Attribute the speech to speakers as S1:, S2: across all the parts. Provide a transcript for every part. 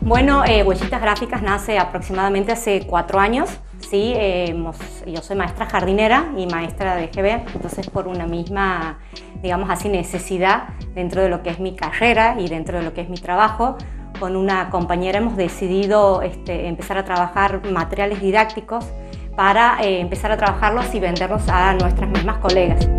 S1: Bueno, Huellitas Gráficas nace aproximadamente hace 4 años. Sí, yo soy maestra jardinera y maestra de GB, entonces por una misma, digamos así, necesidad dentro de lo que es mi carrera y dentro de lo que es mi trabajo, con una compañera hemos decidido empezar a trabajar materiales didácticos para empezar a trabajarlos y venderlos a nuestras mismas colegas.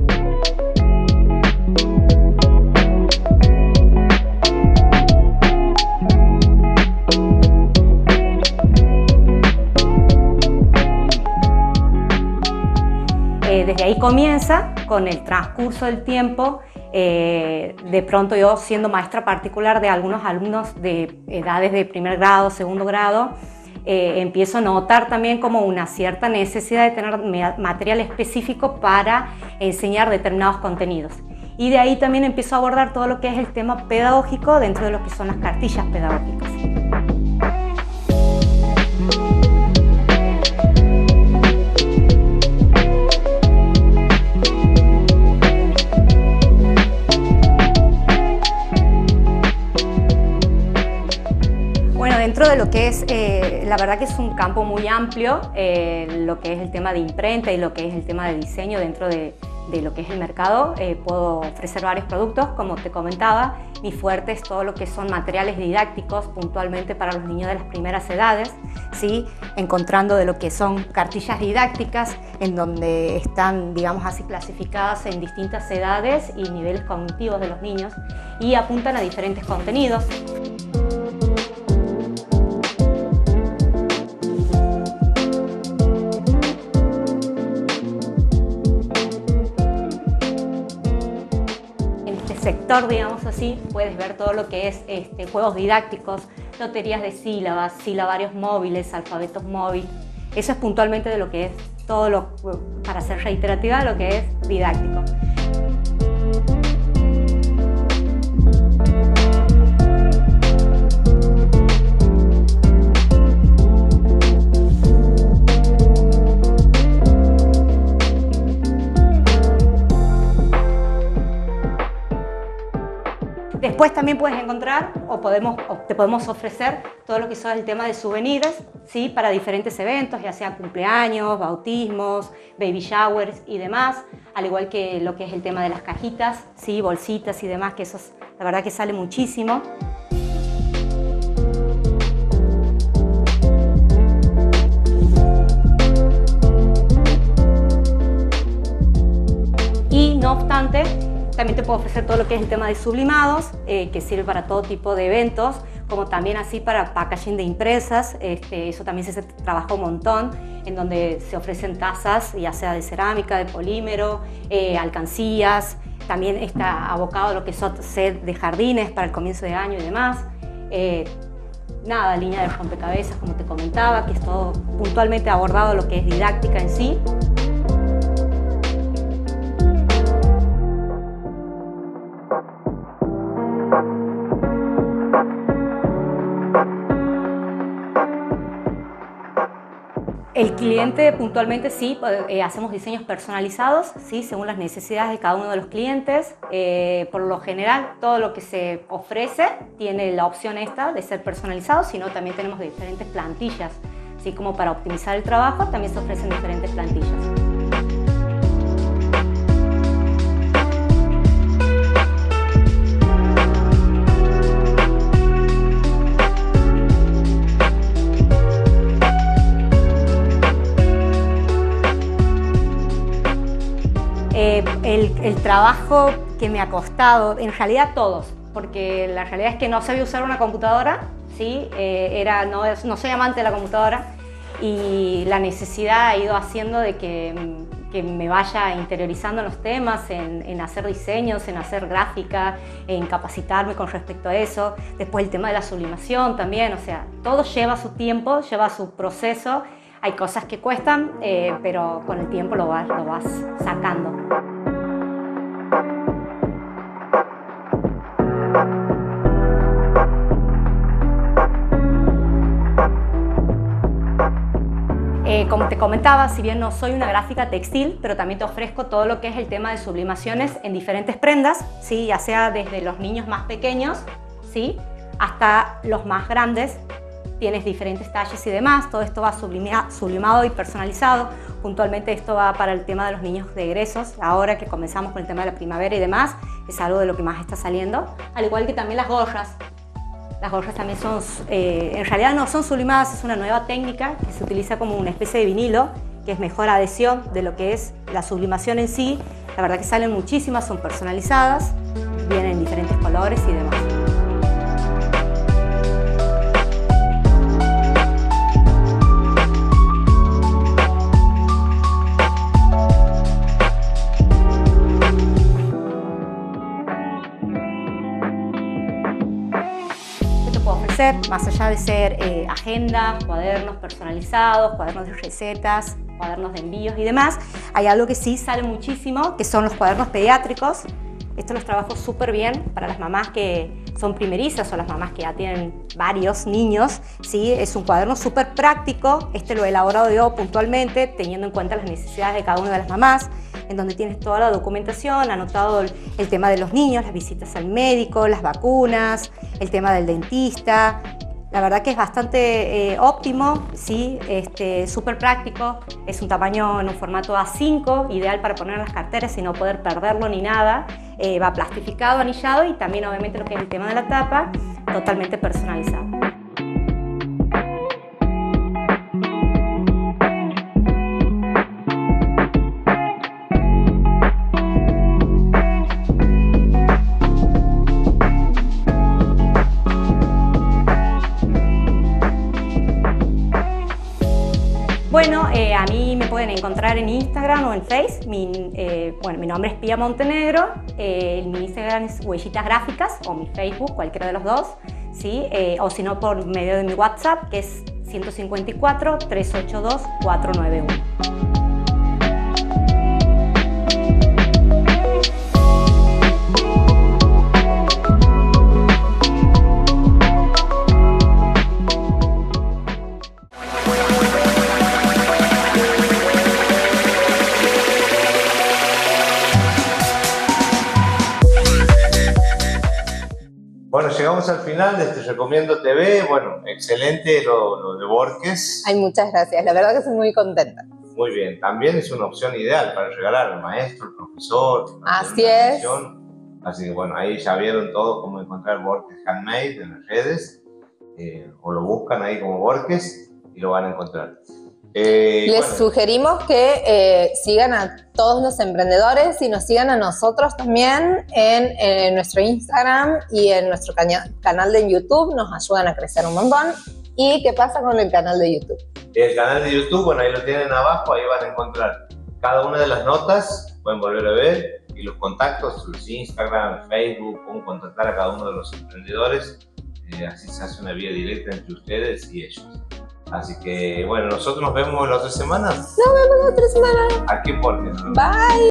S1: Desde ahí comienza, con el transcurso del tiempo, de pronto yo siendo maestra particular de algunos alumnos de edades de primer grado, segundo grado, empiezo a notar también como una cierta necesidad de tener material específico para enseñar determinados contenidos. Y de ahí también empiezo a abordar todo lo que es el tema pedagógico dentro de lo que son las cartillas pedagógicas. Dentro de lo que es, la verdad que es un campo muy amplio, lo que es el tema de imprenta y lo que es el tema de diseño dentro de lo que es el mercado. Puedo ofrecer varios productos, como te comentaba. Mi fuerte es todo lo que son materiales didácticos, puntualmente para los niños de las primeras edades, ¿sí? Encontrando de lo que son cartillas didácticas, en donde están, digamos así, clasificadas en distintas edades y niveles cognitivos de los niños y apuntan a diferentes contenidos. Sector, digamos así, puedes ver todo lo que es juegos didácticos, loterías de sílabas, silabarios móviles, alfabetos móviles. Eso es puntualmente de lo que es todo lo, para ser reiterativa, lo que es didáctico. Después también puedes encontrar o te podemos ofrecer todo lo que son el tema de souvenirs, ¿sí? Para diferentes eventos, ya sea cumpleaños, bautismos, baby showers y demás, al igual que lo que es el tema de las cajitas, ¿sí? Bolsitas y demás, que eso es, la verdad que sale muchísimo. Y no obstante, también te puedo ofrecer todo lo que es el tema de sublimados, que sirve para todo tipo de eventos, como también así para packaging de impresas. Eso también se trabaja un montón, en donde se ofrecen tazas, ya sea de cerámica, de polímero, alcancías. También está abocado a lo que son set de jardines para el comienzo de año y demás. Nada, línea de rompecabezas, como te comentaba, que es todo puntualmente abordado lo que es didáctica en sí. El cliente puntualmente sí, hacemos diseños personalizados, ¿sí? Según las necesidades de cada uno de los clientes. Por lo general, todo lo que se ofrece tiene la opción esta de ser personalizado, sino también tenemos diferentes plantillas, ¿sí? Como para optimizar el trabajo también se ofrecen diferentes plantillas. El trabajo que me ha costado, en realidad todos, porque la realidad es que no sabía usar una computadora, ¿sí? No soy amante de la computadora y la necesidad ha ido haciendo de que me vaya interiorizando en los temas, en hacer diseños, en hacer gráfica, en capacitarme con respecto a eso. Después el tema de la sublimación también, o sea, todo lleva su tiempo, lleva su proceso. Hay cosas que cuestan, pero con el tiempo lo vas sacando. Como te comentaba, si bien no soy una gráfica textil, pero también te ofrezco todo lo que es el tema de sublimaciones en diferentes prendas, ¿sí? Ya sea desde los niños más pequeños, ¿sí? hasta los más grandes. Tienes diferentes talles y demás, todo esto va sublimado y personalizado. Puntualmente esto va para el tema de los niños de egresos, ahora que comenzamos con el tema de la primavera y demás, es algo de lo que más está saliendo. Al igual que también las gorras. Las gorras también son, en realidad no son sublimadas, es una nueva técnica que se utiliza como una especie de vinilo, que es mejor adhesión de lo que es la sublimación en sí. La verdad que salen muchísimas, son personalizadas, vienen en diferentes colores y demás. Más allá de ser agendas, cuadernos personalizados, cuadernos de recetas, cuadernos de envíos y demás, hay algo que sí sale muchísimo, que son los cuadernos pediátricos. Esto los trabajo súper bien para las mamás que son primerizas o las mamás que ya tienen varios niños, ¿sí? Es un cuaderno súper práctico, este lo he elaborado yo puntualmente, teniendo en cuenta las necesidades de cada una de las mamás, en donde tienes toda la documentación, anotado el tema de los niños, las visitas al médico, las vacunas, el tema del dentista. La verdad que es bastante óptimo, ¿sí? Súper práctico, es un tamaño en un formato A5, ideal para poner en las carteras y no poder perderlo ni nada. Va plastificado, anillado y también obviamente lo que es el tema de la tapa, totalmente personalizado. Bueno, a mí me pueden encontrar en Instagram o en Face. Mi nombre es Pía Montenegro, mi Instagram es Huellitas Gráficas o mi Facebook, cualquiera de los dos, ¿sí? O si no por medio de mi WhatsApp, que es 154 382 491.
S2: Bueno, llegamos al final de este Recomiendo TV. Bueno, excelente lo de Borges.
S3: Ay, muchas gracias. La verdad que estoy muy contenta.
S2: Muy bien. También es una opción ideal para regalar al maestro, al profesor.
S3: Así es.
S2: Así que bueno, ahí ya vieron todo cómo encontrar Borges Handmade en las redes. O lo buscan ahí como Borges y lo van a encontrar.
S3: Les sugerimos que sigan a todos los emprendedores y nos sigan a nosotros también en nuestro Instagram y en nuestro canal de YouTube. Nos ayudan a crecer un montón. ¿Y qué pasa con el canal de YouTube?
S2: El canal de YouTube, bueno, ahí lo tienen abajo, ahí van a encontrar cada una de las notas, pueden volver a ver, y los contactos, los Instagram, Facebook, cómo contactar a cada uno de los emprendedores. Así se hace una vía directa entre ustedes y ellos. Así que, bueno, nosotros nos vemos la otra semana.
S3: Nos vemos la otra semana.
S2: Aquí porque.
S3: Bye.